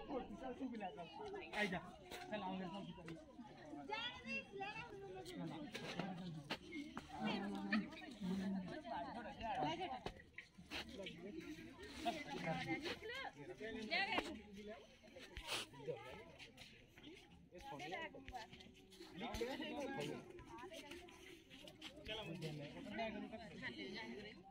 चल तू भी ले चल आई जा चल आओ मेरे साथ चलो